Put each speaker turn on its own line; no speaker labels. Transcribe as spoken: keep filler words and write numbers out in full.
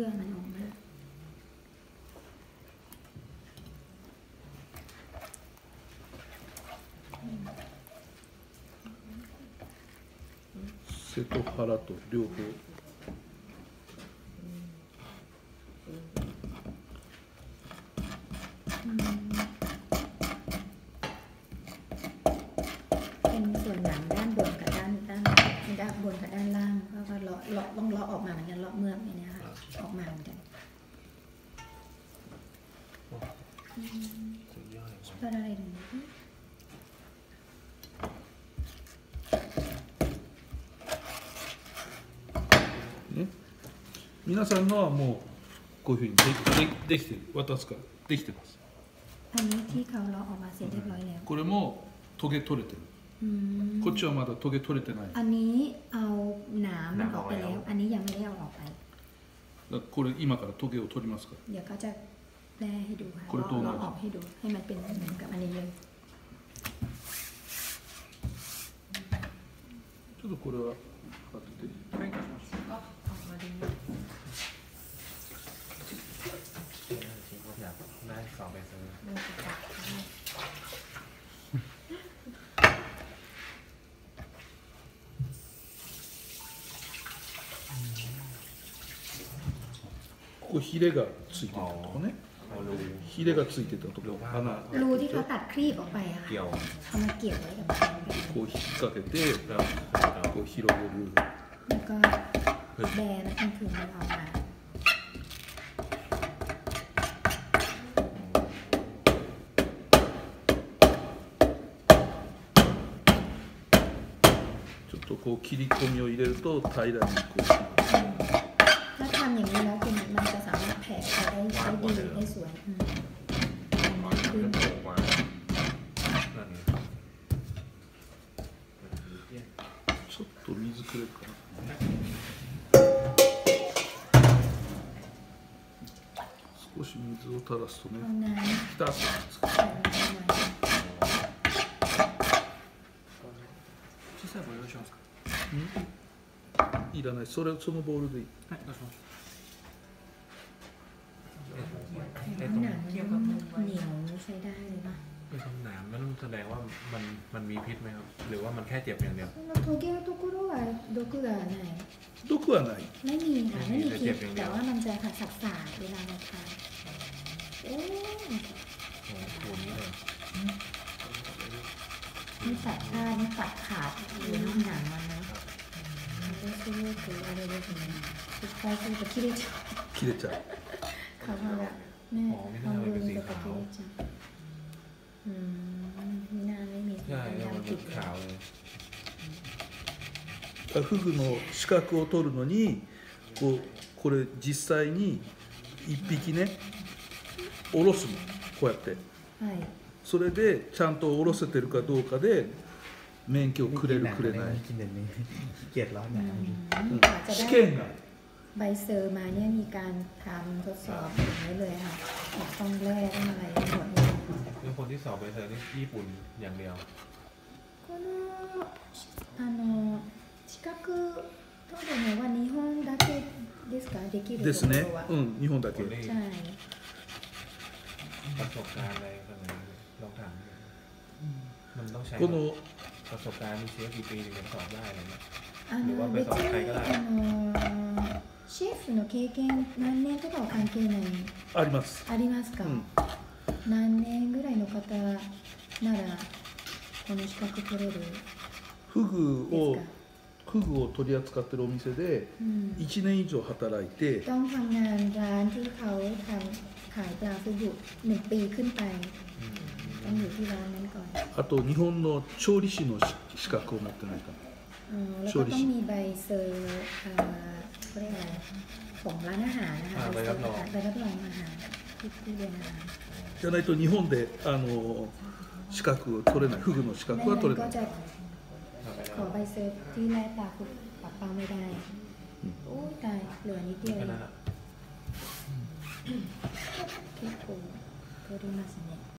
อมันออกมา
背と腹と両方
เป็นส่วนหนังด้านบนกับด้านด้านด้านบนกับด้านล่างก็ก็เลาะเลาะต้องเลาะออกมาเหมือนกันเลาะเมือกเนี่ยนะคะออกมาเหมือนกันช่วยอะไรดู
皆さんのはもうこういうふうにででできてる渡すからできてます。
อันนี้ที่เขาเลาะออกมาเสร็จเรียบร้อยแล้ว
これもトゲ取れてる。こっちはまだトゲ取れてない。
อันนี้เอาหนามมันออกไปแล้วอันนี้ยังไม่ได้เอาออกไป
これ今からトゲを取りますから。
เดี๋ยวก็จะแปลให้ดูค่ะเลาะออกให้ดูให้มันเป็นเหมือนกับอันนี้เลย
ちょっとこれは当てて。はい。
ก็ออกมาดู
อยากได้สองใบเซอร์
ดูจับ
ここヒレがついてたとこね。ヒレがついてたとこ穴。
รูที่เขาตัดครีบออกไปอะค่ะเขามาเกี่ยวไว้กับมัน
こう引っ掛けてこう広げる。
แล้วก็แบนมันคือมันออกมา
ちょっとこう切り込みを入れると平らにこう。
ถ้าทำอย่างนี้แล้วคือมันจะสามารถแผ่ไปได้ได้ดีได้สวยขึ้น
ちょっと水くれるかな。少し水を垂らすとね、ピタッとつく。
小さいボールどうしますか。
いらない、それそのボールでいい。
はい、どうします。
หนังเหนียวใช้ได้เลยป่ะ
ไอ้ตรงหนามนั่นแสดงว่ามันมันมีพิษไหมครับหรือว่ามันแค่เจ็บอย่างเดียว
トゲのところは毒がない
毒はない。
ไม่มีค่ะไม่มีพิษแต่ว่ามันจะขัดสับสาเวลาเราทานโอ้
โหคูนี้เลย
นี่ตัดได้นี่ตัดขาดอยู่นอกหนังมันนะไม่ใช่เรื่องคืออะไรเลยถึงสุดท้ายคือจะ切れちゃう
切れちゃう。
皮がね半分とか切れちゃうอืมみんなไม่มี
ใช่แล้วมันเป็นขาวเลย
フグの視覚を取るのにこうこれ実際に一匹ね下ろすのこうやって、
はい、
それでちゃんと下ろせてるかどうかで免許をくれるくれない、試験が
ใบเซอร์มาเนี่ยมีการทำทดสอบอย่างนี้เลยค่ะต้องแร่ต้องอะไรหมดเลย
แล้วคนที่สอบใบเซอร์นี่ญี่ปุ่นอย่างเดียว
このあの資格取るのは日本だけですかできるところは
うん日本だけ
ใช่
ประสบการณ์อะไรกันไหนลองถามมันต้องใช้ประสบการณ์มีเชื้อกี่ปีถึงจะสอบได้อะไรเงี้ยหรือว่าไปสอบใครก็ได้
シェフの経験何年とかは関係ない
あります
ありますか、うん、何年ぐらいの方ならこの資格取れる
フグをフグを取り扱ってるお店でいちねん以上働いて、
ต้องทำงานร้านที่เขาทำขายปลาฟグหนึ่งปีขึ้นไปต้องอยู่ที่ร้านนั้นก่อน
あと日本の調理師の資格を持ってないか
なแล้วก็ต้องมีใบเซอร์เขาเรียกอะไรของร้านอาหารนะคะใบรับรองใบรับรองอาหารที่เรียนอาหาร
じゃないと日本であの資格を取れないフグの資格は取れない
ขอใบเซอร์ที่แลกปลาคุกปลาเปล่าไม่ได้โอ้ตายเหลือนิดเดียว結構取りますね